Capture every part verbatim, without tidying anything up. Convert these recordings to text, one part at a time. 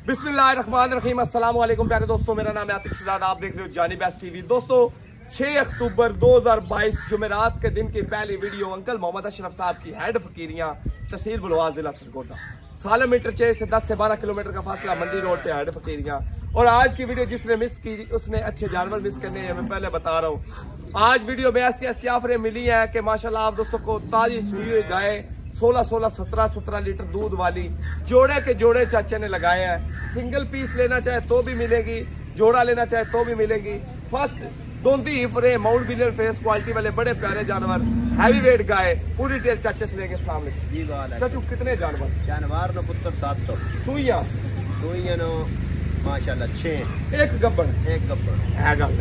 बिस्मिल्लाहिर्रहमानिर्रहीम, अस्सलाम वालेकुम प्यारे दोस्तों, मेरा नाम है आतिफ शहजाद, आप देख रहे हो जानी बेस्ट टीवी। दोस्तों छह अक्टूबर दो हज़ार बाईस जुमेरात के दिन की पहली वीडियो अंकल मोहम्मद अशरफ साहब की हेड फकीरियां तहसील बुलवाल जिला सरगोदा। सालम इंटरचेंज से दस से बारह किलोमीटर का फासला मंडी रोड पे हेड फकीरियां। और आज की वीडियो जिसने मिस की उसने अच्छे जानवर मिस करने हैं, मैं पहले बता रहा हूँ। आज वीडियो में ऐसी ऐसी ऑफरें मिली है कि माशाल्लाह आप दोस्तों को ताजी सुई हुई गाय सोलह सोलह सत्रह सत्रह लीटर दूध वाली जोड़े के जोड़े चाचे ने लगाए हैं। सिंगल पीस लेना चाहे तो भी मिलेगी, जोड़ा लेना चाहे तो भी मिलेगी। फर्स्ट दोंदी heifer mount billion face quality वाले बड़े प्यारे जानवर, हैवी वेट गाय, पूरी डिटेल चाचे से लेके सामने। जी बात है चाचू कितने जानवर? जानवर नो पुत्र सात सौ सुइया सुइया नो माशाल्लाह छह, एक गब्बड़ एक गब्बर है गल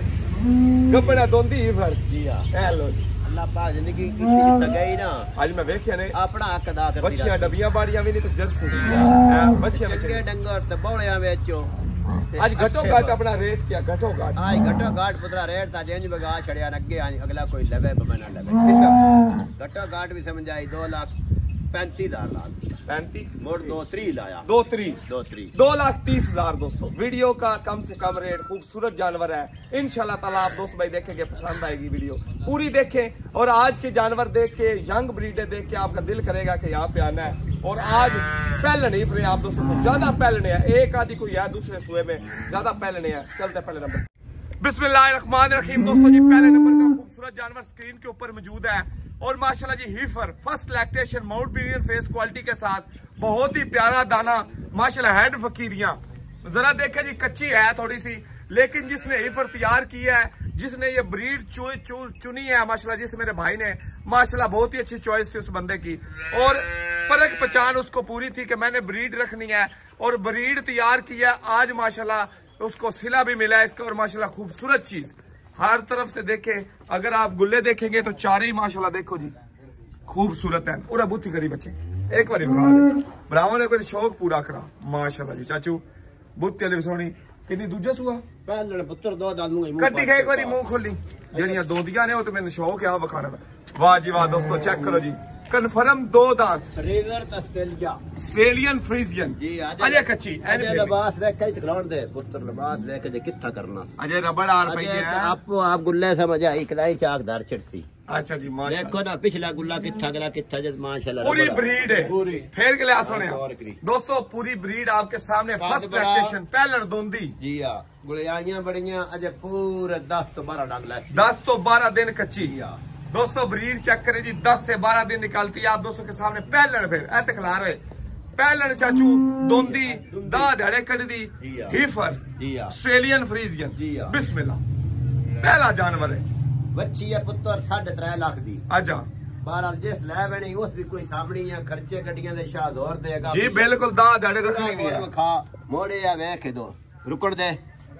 गब्बड़ दोंदी हिफर। जी हां हेलो अल्लाह पाक जिंदगी की जित गई ना। आज मैं वेखिया ने अपना हक अदा कर बच्चियां डबियां बाड़ियां भी नहीं तो जर्सी है बच्चियां चंगे डंगर ते बौड़ियां वेचो। आज घटो घाट अपना रेट क्या घटो घाट? आज घटो घाट पुत्रा रेट ता जेंज बगा छड़िया अगे आज अगला कोई लवे बना लवे कितना घटो घाट भी समझ आई दो लाख पैंतीस हजार लाख पैंतीस मोड़ दो त्री लाया दो त्री दो त्री दो लाख तीस हजार। दोस्तों वीडियो का कम से कम रेट, खूबसूरत जानवर है। इंशाल्लाह ताला आप दोस्त भाई देखेंगे, पसंद आएगी वीडियो पूरी देखें। और आज के जानवर देख के, यंग ब्रीड देख के आपका दिल करेगा कि यहाँ पे आना है। और आज पहले नहीं फिर आप दोस्तों को ज्यादा पहलने है, एक आदि कोई है दूसरे सुए में ज्यादा पहलने है। चलते पहले नंबर। बिस्मिल्लाहिर्रहमानिर्रहीम। दोस्तों जी पहले नंबर का खूबसूरत जानवर स्क्रीन के ऊपर मौजूद है। और माशाल्लाह जी heifer first lactation mount billion face quality के साथ, बहुत ही प्यारा दाना माशाल्लाह हेड फकीरियां। जरा देखें जी, कच्ची है थोड़ी सी, लेकिन जिसने हीफर तैयार किया है, जिसने ये ब्रीड चु, चु, चुनी है माशाल्लाह, जिस मेरे भाई ने माशाल्लाह बहुत ही अच्छी चॉइस थी उस बंदे की। और परख पहचान उसको पूरी थी कि मैंने ब्रीड रखनी है और ब्रीड तैयार किया। आज माशाल्लाह उसको सिला भी मिला है इसका। और माशाल्लाह खूबसूरत चीज हर तरफ से देखें, अगर आप गुल्ले देखेंगे तो चारे ही माशाल्लाह देखो जी खूबसूरत है। और बुद्धि करी बच्चे एक बार दिखा दे, ब्राह्मण ने कोई शौक पूरा करा माशाल्लाह जी। चाचू बुद्धि वाली सोनी किन्नी दूजा सुआ पहले पुत्र दो दादू कट्टी गए, एक बार मुंह खोली जड़ियां दोंदियां ने, वो तो मैंने शौक है विखाने में। वाह जी वाह दोस्तों, चेक करो जी, कन्फर्म दो दांत फ्रीजर ऑस्ट्रेलिया ऑस्ट्रेलियन फ्रीजियन। जी अजय कच्ची अजय लिबास देख के खिलाउन दे पुत्र लिबास देख के किथा करना। अजय रबड़ आर पई है आपको आप गुल्ले समझ आई कदाई चाकदार चिड़ती। अच्छा जी माशाल्लाह, देखो ना पिछला गुल्ला किथा गला किथा जद माशाल्लाह पूरी ब्रीड है पूरी फेर के लिया सुने दोस्तों, पूरी ब्रीड आपके सामने फर्स्ट लैक्टेशन पहलड़ दोंदी। जी हां गुलियाइयां बड़ियां अजय पूरे दस तो बारह डंग ले दस तो बारह दिन कच्ची। दोस्तों ब्रीड चेक करें जी, दस से बारह दिन निकलती है आप दोस्तों के सामने। पहलड़ फिर ऐते खिला रहे पहलड़ चाचू दोंदी दा धड़े कड़ दी हीफर ऑस्ट्रेलियन फ्रीजियन। बिस्मिल्लाह पहला जानवर है, बच्ची है पुत्र साढ़े त्रै लाख दी। अच्छा बारह जिस लै बनी उस भी कोई सामने है, खर्चे गड्डियां दे शाह दौर देगा जी बिल्कुल। दा धड़े रखनी नहीं है, खा मोड़े या वेख दो रुकड़ दे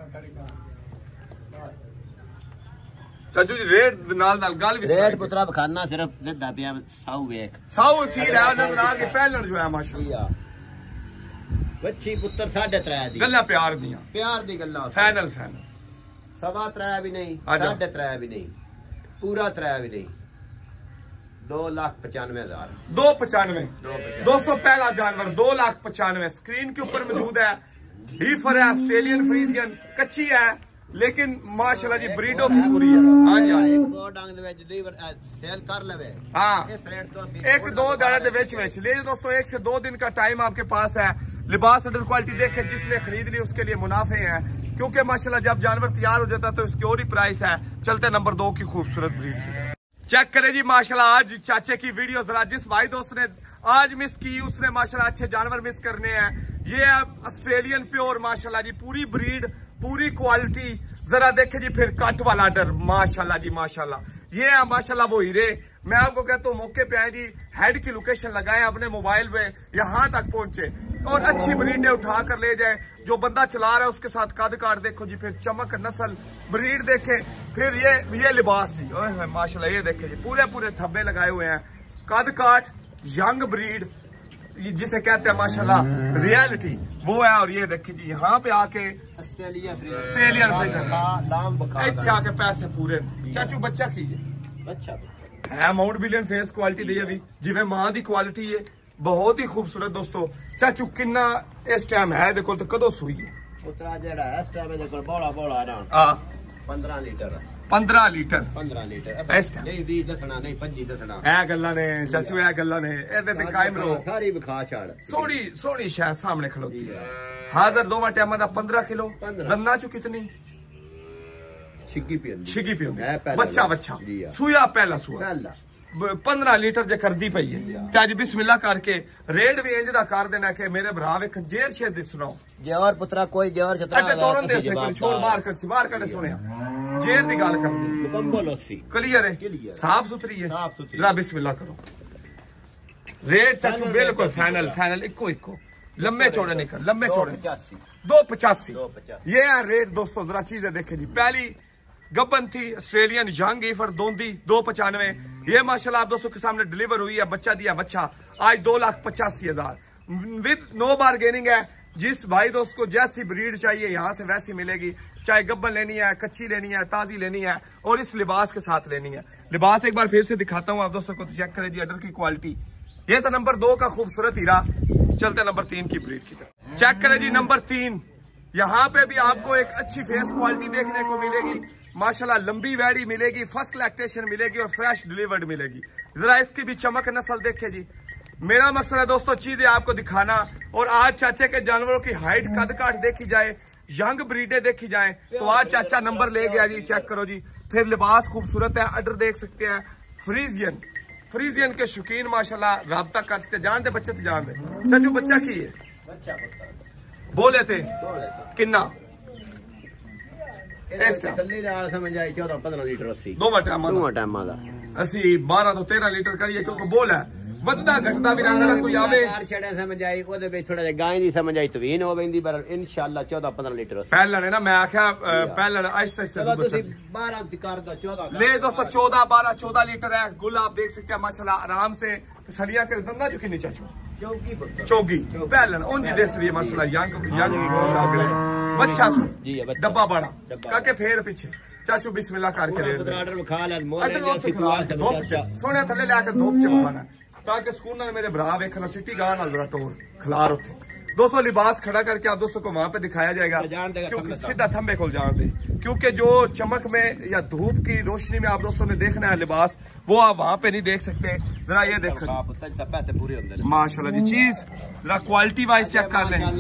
चाचू जी। रेट नाल नाल गल भी रेट पुत्रा बखाना सिर्फ ददा पिया साऊ वेख साऊ सील है उन्होंने ना के पहलड़ जो है माशाल्लाह। बच्ची पुत्र साढ़े त्रै दी, गल्ला प्यार दियां, प्यार दी गल्ला फाइनल फाइनल सवा त्रै भी नहीं, साढ़े त्रै भी नहीं, पूरा त्रै भी नहीं, दो लाख पचानवे हजार दो पचानवे। दोस्तों पहला जानवर दो लाख पचानवे स्क्रीन के ऊपर मौजूद है। हीफर है ऑस्ट्रेलियन फ्रीजियन, कच्ची है लेकिन माशाल्लाह जी ब्रीडो की पूरी है। हाँ जी एक दो डंग दे विच लीवर सेल कर लेवे। हाँ एक दो दाड़े दे विच विच ले दोस्तों, एक से दो दिन का टाइम आपके पास है। लिबास अडर क्वालिटी देखे जिसने खरीद ली उसके लिए मुनाफे हैं, क्योंकि माशाल्लाह जब जानवर तैयार हो जाता तो इसकी और ही प्राइस है। चलते नंबर दो की खूबसूरत ब्रीड चेक करें जी माशाल्लाह। आज चाचे की वीडियो जरा जिस भाई दोस्त ने आज मिस की उसने माशाल्लाह अच्छे जानवर मिस करने हैं। ये है ऑस्ट्रेलियन प्योर माशाल्लाह जी, पूरी ब्रीड पूरी क्वालिटी। जरा देखे जी फिर कट वाला डर माशाल्लाह जी माशाल्लाह। ये है माशाल्लाह वो हीरे। मैं आपको कहता हूँ मौके पे आए जी, हेड की लोकेशन लगाएं अपने मोबाइल में, यहाँ तक पहुंचे और अच्छी ब्रीडें उठा कर ले जाए। जो बंदा चला रहा है उसके साथ कद काट देखो जी, फिर चमक नस्ल ब्रीड देखे, फिर ये ये लिबास जी ओए माशाल्लाह। ये देखे जी पूरे पूरे थब्बे लगाए हुए हैं, कद काट यंग ब्रीड जिसे कहते हैं माशाल्लाह रियलिटी वो है। और ये देखिए जी यहाँ पे आके ऑस्ट्रेलियन आके पैसे पूरे चाचू बच्चा की है, अच्छा है माउंट बिलियन फेस क्वालिटी दी अभी जिवें मां दी क्वालिटी है बहुत ही खूबसूरत दोस्तों। चाचू किन्ना इस टाइम है देखो तो कदों सूई है पुत्रा जेड़ा इस टाइम दे कोल बड़ा बड़ा ना हां पंद्रह लीटर पंद्रह लीटर पंद्रह लीटर इस टाइम नहीं बीस दसना नहीं पच्चीस दसना ए गल्ला ने चाचू ए गल्ला ने एदे ते कायम रहो सारी विखा छाड़ सोनी सोनी शायद सामने खलोती है हाजिर दोवा टाइम दा पंद्रह किलो दन्ना चो कितनी छिगी पी छिगी पी बच्चा बच्चा सूया पहला सूया पहला पंद्रह लीटर जे करदी पई है ते अज बिस्मिल्लाह करके रेड भी इंज दा कर देना कि मेरे भरा वे जेर शेर दी सुनाओ जेवर पुत्रा कोई जेवर छतरा अच्छा तोरन दे से कोई छोड़ बाहर कर सी बाहर कर सुनिया जेर दी गल करनी मुकम्मल ओसी क्लियर है साफ सुथरी है साफ सुथरी जरा बिस्मिल्लाह करो रेड चाचू बिल्कुल फाइनल फाइनल इको इको लंबे चौड़े नहीं कर लंबे चौड़े दो पचासी ये है रेट दोस्तों। जरा चीजें देखे जी पहली गब्बन थी ऑस्ट्रेलियन यंग ईफर दोंदी दो पचानवे ये माशाल्लाह आप दोस्तों के सामने डिलीवर हुई है बच्चा दिया बच्चा आज दो लाख पचासी हजार विद नो बारगेनिंग है। जिस भाई दोस्त को जैसी ब्रीड चाहिए यहाँ से वैसी मिलेगी चाहे गब्बन लेनी है कच्ची लेनी है ताजी लेनी है और इस लिबास के साथ लेनी है। लिबास एक बार फिर से दिखाता हूँ आप दोस्तों को चेक करें जी अडर की क्वालिटी। ये तो नंबर दो का खूबसूरत हीरा। चलते नंबर तीन की ब्रीड की तरफ चेक करें जी नंबर तीन। यहाँ पे भी आपको एक अच्छी फेस क्वालिटी देखने को मिलेगी माशाल्लाह लंबी वैडी मिलेगी फर्स्ट लैक्टेशन मिलेगी और फ्रेश डिलीवर्ड मिलेगी। जरा इसकी भी चमक नस्ल देखे जी। मेरा मकसद है दोस्तों चीजें आपको दिखाना और आज चाचे के जानवरों की हाइट कद काठ देखी जाए यंग ब्रीडे देखी जाए तो आज चाचा नंबर ले गया जी। चेक करो जी फिर लिबास खूबसूरत है अडर देख सकते हैं फ्रीजियन फ्रीजियन के शौकीन माशाल्लाह राब्ता कर सकते जानते बच्चे तो जान दे चाचू बच्चा की है बोले थे किन्ना चौदह पंद्रह लीटर असी बारह तो तेरह लीटर करिए क्योंकि बोल है वधदा घटदा भी रहंदा कोई आवे छड़े समझ आई ओदे विच थोड़ा जिहा गाय दी समझ आई तवीन हो वेंदी पर इंशाल्लाह चौदह पंद्रह लीटर पहला ने ना मैं आख्या पहला आहिस्ता आहिस्ता तुसी बारह कर दो चौदह ले दोस्तों चौदह बारह चौदह लीटर है गुल आप देख सकते हैं माशाल्लाह आराम से तसलियां कर दंदा जो कितनी चाचू चौकी चौगी पहला उनकी देख रही है माशाल्लाह यंग यंग लग रहे बच्चा सु जी डब्बा बड़ा काके फेर पीछे चाचू बिस्मिल्लाह करके रेड ऑर्डर खा ले मोरे सोने थल्ले लेके धूप च खाना ताकि सुकून नाल मेरे भरा वेखना चिट्टी गां नाल जरा टोर खिलार उठे। दोस्तों लिबास खड़ा करके आप दोस्तों को वहां पे दिखाया जाएगा क्योंकि सीधा थंबे खोल जान दे क्योंकि जो चमक में या धूप की रोशनी में आप दोस्तों ने देखना है लिबास वो आप वहां पे नहीं देख सकते। जरा ये देखो माशाल्लाह जी चीज जरा क्वालिटी वाइज चेक कर लें।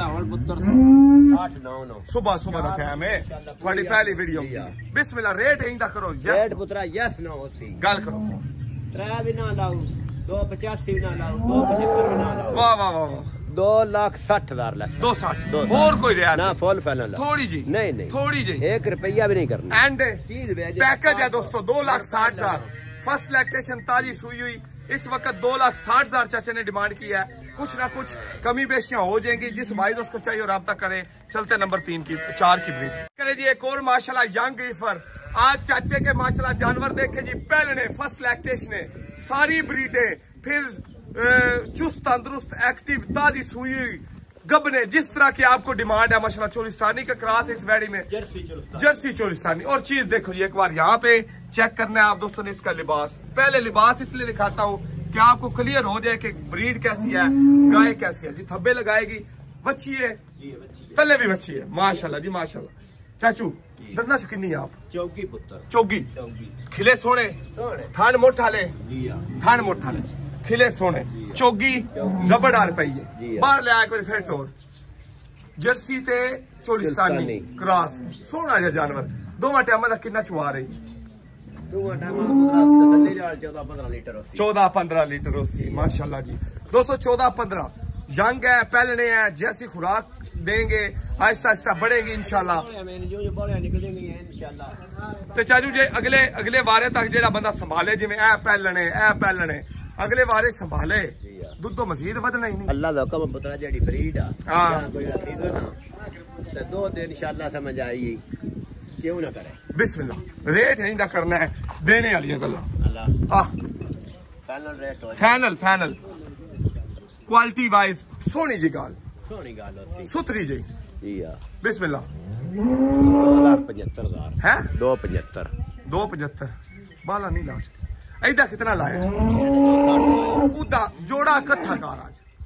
सुबह सुबह का टाइम है थोड़ी पहली वीडियो बिस्मिल्लाह रेट इंदा करो रेट पुत्रा यस नो सी गल करो त्रै भी ना लाओ दो पचासी भी ना लाओ दो पचहत्तर भी ना लाओ वाह वाह वाह दो लाख साठ हजार लस दो साठ और कोई रियायत ना फुल फाइनल थोड़ी जी नहीं नहीं थोड़ी जी एक रुपया भी नहीं करना एंड चीज पैकेज है दोस्तों दो लाख साठ हजार फर्स्ट लैक्टेशन ताजी सुई हुई इस वक्त दो लाख साठ हजार चाचे ने डिमांड किया है। कुछ ना कुछ कमी बेशियां हो जाएंगी जिस भाई दोस्त को चाहिए राब्ता करें। चलते नंबर तीन की चार की ब्रीड करें जी एक और माशाल्लाह यंग ईफर आज चाचे के माशाल्लाह जानवर देखे जी पहले फर्स्ट लैक्टेशन है सारी ब्रीडे फिर चुस्त तंदुरुस्त एक्टिव ताजी सुई गबने जिस तरह की आपको डिमांड है माशाल्लाह चोलिस्तानी का क्रॉस इस वैडी में जर्सी चोलिस्तानी। और चीज देखो जी एक बार यहाँ पे चेक करना है आप दोस्तों ने इसका लिबास पहले लिबास इसलिए दिखाता हूँ कि आपको क्लियर हो जाए कि ब्रीड कैसी है गाय कैसी है जी। थब्बे लगाएगी बच्ची है तले भी बच्ची है माशाल्लाह जी माशाल्लाह। चाचू दंदा किन्नी आप चौकी पुत्र चौगी खिले सोने थान मोठा ले थान मोठा ले खिले सोने चौगी रबड़दार पई है बाहर ले आया कोई फिर टोर जर्सी ते चोलिस्तानी क्रॉस सोना जा जानवर दोवां टाइम दा किन्ना चुआ रही चौदह पंद्रह लीटर उसकी माशाल्लाह जी। दोस्तों चौदह पंद्रह यंग है पहलने है जैसी खुराक देंगे आहिस्ता आहिस्ता बढ़ेगी इंशाल्लाह। तो चाचू जी अगले अगले वारे तक जेड़ा बंदा संभाले जिवें ए पहलने ए पहलने अगले वारे संभाले दुध तो मजीद वधना ही नहीं अल्लाह दा हुक्म पुत्रा जेड़ी ब्रीड आ हां कोई रसीद ना ते दो दिन इंशाल्लाह समझ आएगी क्यों ना करे बिस्मिल्लाह रेट है इंदा करना है देने वाली गल्ला अल्लाह हां फाइनल रेट हो फाइनल फाइनल क्वालिटी वाइज सोनी जी गाल सोनी गाल होसी सुथरी जी जी हां बिस्मिल्लाह दो लाख पचहत्तर हजार है दो पचहत्तर दो पचहत्तर बाला नहीं लाज ऐदा कितना लाया उदा जोड़ा इकट्ठा कर आज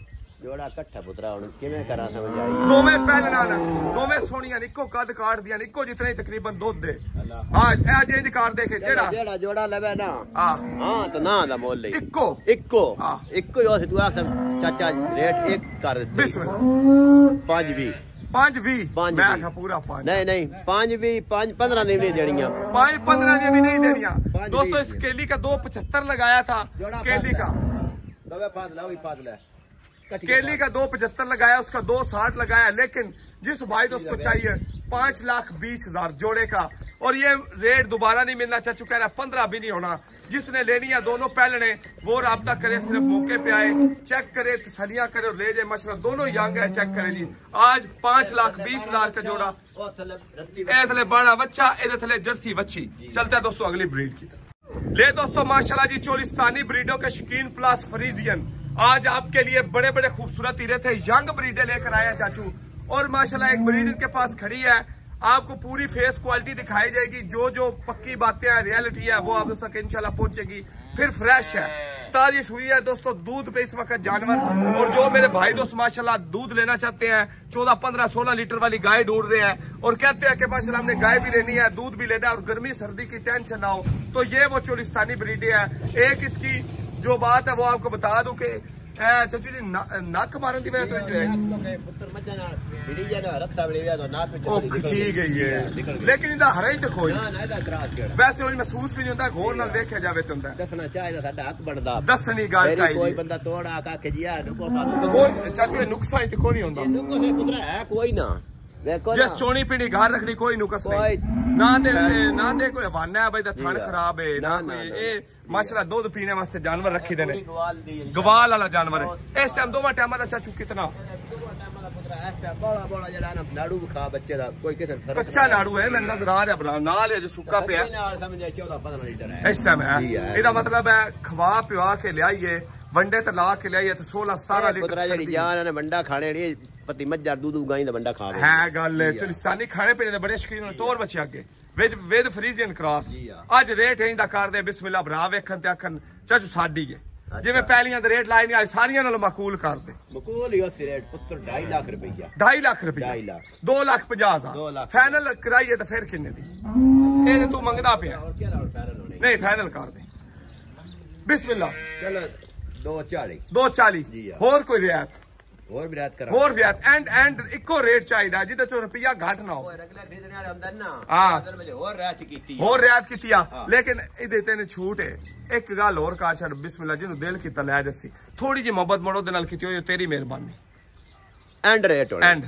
जोड़ा इकट्ठा पुत्रा हुन किवें करा समझ आई दोवें पहलना ना दोवें सोनियां इको कद काट दियां इको जितने ही तकरीबन दूध दे आज ए चेंज कर दे के जेड़ा जेड़ा जोड़ा लवे ना हां हां तो ना दा मोल ले इको इको हां इको ही हो तू आख चाचा रेट एक कर बिस्मिल्लाह पाँच बीस पाँच भी मैं आखा पूरा पाँच नहीं नहीं पाँच भी पाँच पंद्रह नहीं देनियां पाँच पंद्रह ने भी नहीं देनियां दोस्तों इस केली का दो पचहत्तर लगाया था केली का दबे पाद ला वही पाद ले केली का दो पचहत्तर लगाया उसका दो साठ लगाया लेकिन जिस भाई दोस्त को चाहिए पांच लाख बीस हजार जोड़े का और ये रेट दोबारा नहीं मिलना चाह चुका है पंद्रह भी नहीं होना जिसने लेनी है दोनों पहलने वो राब्ता करे सिर्फ मौके पे आए चेक करे तसलियां करे और ले जाए मशरा दोनों यंग है चेक करे जी आज पांच लाख बीस हजार का जोड़ा ए थले बड़ा बच्चा ए थले जर्सी बच्ची चलता है दोस्तों अगली ब्रीड की ले दोस्तों माशाल्लाह जी चोलिस्तानी ब्रीडों के शौकीन प्लस फ्रीजियन आज आपके लिए बड़े बड़े खूबसूरत हीरे थे यंग ब्रीडे लेकर आए चाचू और माशाल्लाह एक ब्रीड इनके पास खड़ी है आपको पूरी फेस क्वालिटी दिखाई जाएगी जो जो पक्की बातें हैं रियलिटी है वो आप तक इंशाल्लाह पहुंचेगी फिर फ्रेश है ताजी हुई है दोस्तों दूध पे इस वक्त जानवर और जो मेरे भाई दोस्त माशाल्लाह दूध लेना चाहते हैं चौदह पंद्रह सोलह लीटर वाली गाय ढूंढ रहे हैं और कहते हैं कि माशाल्लाह हमने गाय भी लेनी है दूध भी लेना है और गर्मी सर्दी की टेंशन ना हो तो ये वो चोलिस्तानी ब्रीड है एक इसकी जो बात है वो आपको बता दूं कि चाचू जी नक मारन दी वजह तो जो है पुत्र मजा ना भिड़ी जा ना रास्ता बड़ी तो नाक में ओ खची गई है लेकिन इंदा हरा ही देखो ना ना इदा क्रास केड़ा वैसे वो महसूस भी नहीं होता घोर नाल देखा जावे तो ਹੁੰਦਾ दसना चाहिए साडा हक बनदा दसनी गल चाहिए कोई बंदा तोड़ा का के जिया नुको साधु कोई चाचू ये नुकसान ही कोई नहीं होता नुको से पुत्र है कोई ना जिस चोनी पीनी घर रखनी कोई नुकस नहीं ना दे ना दे कोई हवाना है भाई दा थन खराब है ना कोई ए माशाल्लाह दूध पीने वास्ते जानवर रखी देने गवाल वाला जानवर है इस टाइम दोवा टाइम दा चाचू कितना बड़ा बड़ा जड़ा ना नाड़ू खा बच्चे दा कोई किधर कच्चा नाड़ू है मैं नजर आ रहा बरा नाल है जो सूखा पे है नाल समझे चौदह पंद्रह लीटर है इस टाइम है इसदा मतलब है खवा पिवा के ले आइए वंडे ते ला के ले आइए तो सोलह सत्रह लीटर जेडी जान ने वंडा खाने नहीं पति मज्जा दूध गाई दा वंडा खा है गल चोलिस्तानी खाने पीने दे बड़े शौकीन ने तोर बच्चे अगे विद विद फ्रीजियन क्रॉस आज रेट इंदा कर दे बिस्मिल्लाह भरा वेखन ते अखन चाचू साडी है जिवें पहलियां दे रेट लाए नहीं आज सारियां नाल माकूल कर दे माकूल ही उस रेट पुत्र ढाई लाख रुपया ढाई लाख रुपया ढाई लाख दो लाख पचास हजार फाइनल कराइए तो फिर किन्ने दी ए तू मंगदा पिया और क्या और फाइनल होने नहीं फाइनल कर दे बिस्मिल्लाह चलो दो चाली दो चाली होर कोई रियायत और भी रात करा और रियायत एंड एंड इको रेट चाहिए जिदे चो रुपया घट ना हो अगला खरीदने वाले आमदन ना हां में और रात कीती और रियायत कीती आ लेकिन इदे तेने छूट है एक गल और कर छड़ बिस्मिल्लाह जिनु दिल कीता ले जस्सी थोड़ी जी मोहब्बत मड़ो दे नाल कीती हो तेरी मेहरबानी एंड रेट एंड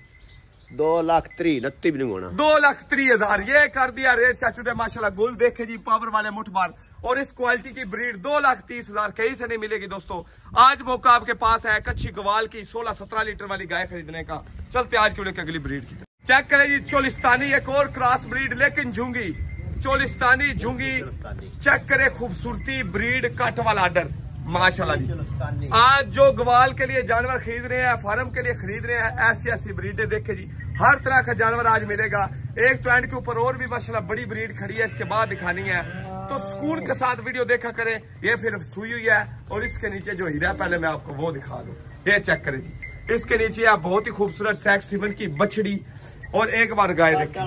दो लाख त्री नत्ती भी नहीं होना दो लाख त्री हजार ये कर दिया रेट चाचू ने माशाल्लाह गुल देखे जी पावर वाले मुठमार और इस क्वालिटी की ब्रीड दो लाख तीस हजार कहीं से नहीं मिलेगी दोस्तों आज मौका आपके पास है कच्ची गवाल की सोलह सत्रह लीटर वाली गाय खरीदने का चलते आज के अगली ब्रीड की चेक करें जी चोलिस्तानी एक और क्रॉस ब्रीड लेकिन झुंगी चोलिस्तानी झुंगी चेक करे खूबसूरती ब्रीड कट वाला आर्डर माशाल्लाह जी आज जो गवाल के लिए जानवर खरीद रहे हैं फार्म के लिए खरीद रहे हैं ऐसी ऐसी ब्रीडें देखे जी हर तरह का जानवर आज मिलेगा एक तो एंड के ऊपर और भी माशाल्लाह बड़ी ब्रीड खड़ी है इसके बाद दिखानी है तो सुकून के साथ वीडियो देखा करें ये फिर सुई हुई है और इसके नीचे जो हीरा पहले मैं आपको वो दिखा दूं ये चेक करें जी इसके नीचे आप बहुत ही खूबसूरत सेक्स सीमन की बछड़ी और एक बार गाय देखी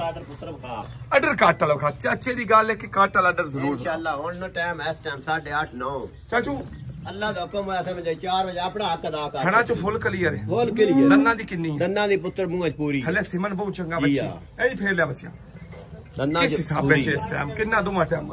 अडर काटा लो खा चाचे दी गल है कि काटा अडर जरूर इंशाल्लाह हुन नो टाइम इस टाइम साढ़े आठ नौ चाचू अल्लाह दा हुक्म है समझे चार बजे अपना हक अदा कर खाना चो फुल क्लियर है फुल क्लियर दन्ना दी किन्नी है दन्ना दी पुत्र मुंह पूरी हले सिमन बहुत चंगा बच्ची एई फेर ले बच्चा दन्ना किस हिसाब से इस टाइम कितना दूमा टाइम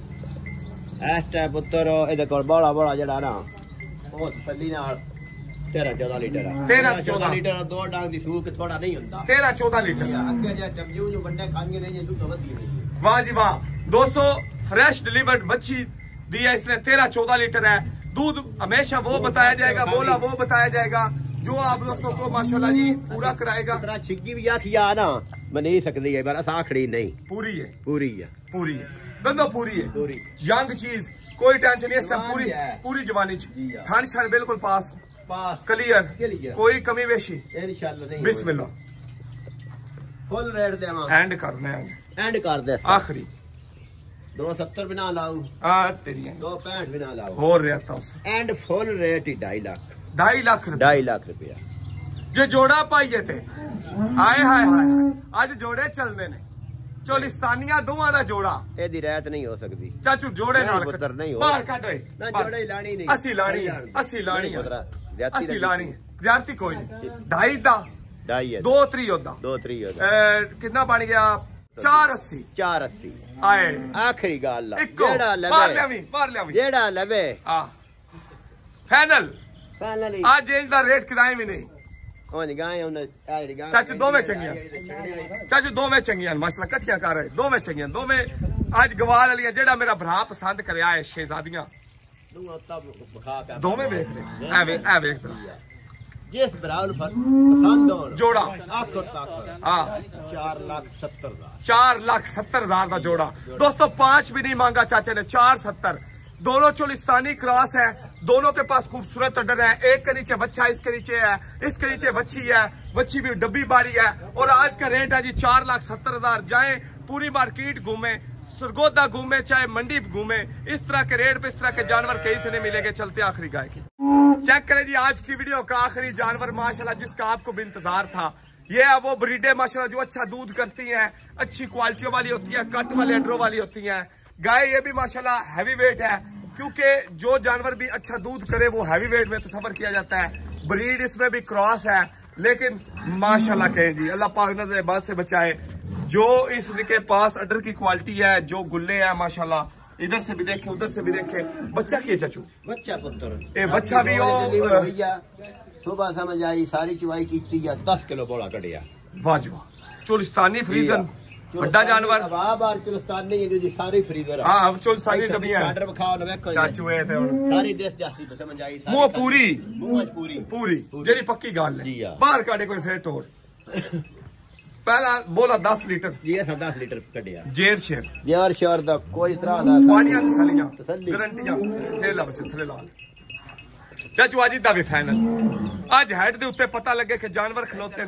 इस टाइम पुत्र ए कोल बड़ा बड़ा जड़ा ना ओ तसल्ली नाल तेरह चौदह लीटर तेरह चौदह लीटर दो डांग दी सूक थोड़ा नहीं हुंदा तेरह चौदह लीटर अगे जे टमजू जो बंदे खाएंगे नहीं दूध वधी नहीं वाह जी वाह दोस्तों फ्रेश डिलीवर्ड बच्ची दी है इसने तेरह चौदह लीटर है दूध हमेशा वो बताया जाएगा बोला वो बताया जाएगा जो आप दोस्तों को माशाल्लाह जी पूरा कराएगा तेरा छिग्गी भी आखिया ना बन नहीं सकती है पर साखड़ी नहीं पूरी है पूरी है पूरी है दंदो पूरी है पूरी यंग चीज कोई टेंशन नहीं है पूरी पूरी जवानी थान छान बिल्कुल पास पास क्लियर कोई कमी बेशी इंशाल्लाह नहीं बिस्मिल्लाह फुल रेट देवा एंड करना है एंड कर दे आखिरी दो सत्तर भी ना लाऊ आ तेरी दो पैंठ भी ना लाऊ हो रहता उस एंड फुल रेट ही ढाई लाख ढाई लाख रुपया ढाई लाख रुपया जो जोड़ा पाइए थे। आए हाय हाय आज जोड़े चलने ने चोलिस्तानिया दोवां दा जोड़ा एदी रायत नहीं हो सकती चाचू जोड़े नाल पुत्र नहीं हो बाहर काट ओए ना जोड़े ही लानी नहीं असि लानी है असि लानी है ज्यादती असि लानी है ज्यादती कोई नहीं ढाई दा ढाई है दो त्री होदा दो त्री होदा कितना बन गया चार अस्सी चार अस्सी आए आखिरी गल जेड़ा लवे पार लेवी पार लेवी जेड़ा लवे हां फाइनल फाइनल आज इंज दा रेट किराए भी नहीं चाचू दो में चंगियां चाचू दो में चंगियां माशाल्लाह कटियां कर रहे दो में चंगियां दो में आज गवाल वाली जेड़ा मेरा भरा पसंद करया है शहजादियां दो में देख ले ए वे ए देख जिस भरा पसंद हो जोड़ा आखिर तक हां चार लाख सत्तर हजार चार लाख सत्तर हजार का जोड़ा दोस्तों पांच भी नहीं मांगा चाचे ने चार सत्तर दोनों चोलिस्तानी क्रॉस है दोनों के पास खूबसूरत अडर है एक के नीचे बच्चा इसके नीचे है इसके नीचे बच्ची है बच्ची भी डब्बी बाड़ी है और आज का रेट है जी चार लाख सत्तर हजार जाए पूरी मार्केट घूमे सरगोदा घूमे चाहे मंडी घूमे इस तरह के रेट पे इस तरह के जानवर कहीं से नहीं मिलेंगे। चलते आखिरी गाय की चेक करें जी आज की वीडियो का आखिरी जानवर माशाल्लाह जिसका आपको भी इंतजार था ये है वो ब्रीडे माशाल्लाह जो अच्छा दूध करती हैं अच्छी क्वालिटियों वाली होती है कट वाली अडरों वाली होती है गाय ये भी माशाल्लाह हैवी वेट है क्योंकि जो जानवर भी अच्छा दूध करे वो हैवी वेट में तस्वर किया जाता है। ब्रीड इसमें भी क्रॉस है लेकिन माशाल्लाह कहें जी अल्लाह पाक नजर बात से बचाए जो इसके पास अडर की क्वालिटी है जो गुल्ले हैं माशाल्लाह इधर से भी देखे उधर से भी देखे। बच्चा की चाचू बच्चा पुत्र ए बच्चा भी हो सुबह समझ आई सारी चुवाई की दस किलो बोला कटिया वाह चोलिस्तानी फ्रीजन बड़ा जानवर बार चोलिस्तानी है सारी फ्रीजर हां चोलिस्तानी डबियां ऑर्डर बखाओ न वेखो चाचू ए थे हुन सारी देश जासी समझ आई मुंह पूरी मुंह पूरी पूरी जेडी पक्की गल है बाहर काटे कोई फेर तोड़ पहला बोला दस लीटर जी ऐसा दस लीटर कटिया जेर शेर जेर शेर दा कोई तरह दा फाड़ियां तसलियां गारंटियां थेला बस थले ला चाचू आज दा भी फाइनल आज हेड दे उत्ते पता लगे कि जानवर खलोते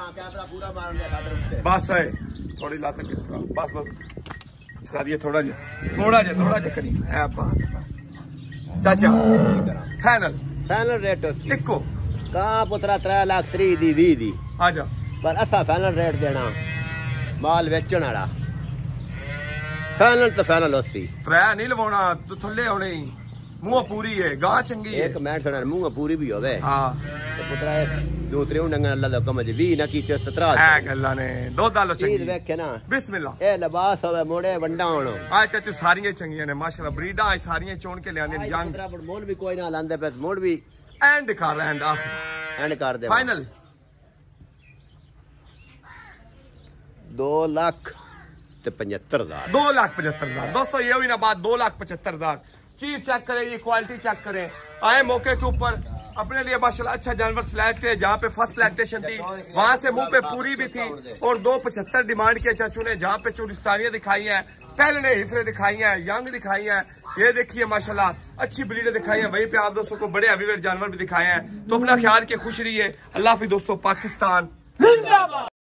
बस है थोड़ी लात बस बस सारी थोड़ा जा थोड़ा जा थोड़ा जा करी है बस बस चाचा फाइनल फाइनल रेट इको का पुत्रा त्रै लाख त्री दी वी दी आ जा पर असा फाइनल रेट देना माल बेचण वाला फाइनल तो फाइनल अस्सी त्रै नहीं लवाना तू थल्ले होने मुंह पूरी है गां चंगी है एक मैं सुना मुंह पूरी भी होवे हां तो पुत्रा दूसरे उंडंगा अल्लाह दा कम जी ना कीते सत्रह है गल्ला ने दो दालो चंगी चीज वेखे ना बिस्मिल्लाह ए लिबास होवे मोड़े वंडा होनो आ चाचू सारियां चंगियां ने माशाल्लाह ब्रीडा सारियां चोन के लेने यंग मोड़ भी कोई ना लांदे पे मोड़ भी एंड दिखा रहा एंड आखिर एंड कर दे फाइनल दो लाख ते पचहत्तर हजार दो लाख पचहत्तर हजार दोस्तों ये हुई ना बात दो लाख पचहत्तर हजार चीज चेक करें ये क्वालिटी चेक करें आए मौके के ऊपर अपने लिए माशाल्लाह अच्छा जानवर सिलेक्ट किया जहाँ पे फर्स्ट लैक्टेशन थी वहां से मुंह पे पूरी भी थी और दो पचहत्तर डिमांड किया चाचू ने जहाँ पे चोलिस्तानियां दिखाई हैं पहले ने हिफरे दिखाई हैं यंग दिखाई हैं ये देखिए माशाल्लाह अच्छी ब्रीडें दिखाई हैं वहीं पे आप दोस्तों को बड़े हैवीवेट जानवर भी दिखाए हैं। तो अपना ख्याल के खुश रहिए। अल्लाह हाफिज़ दोस्तों। पाकिस्तान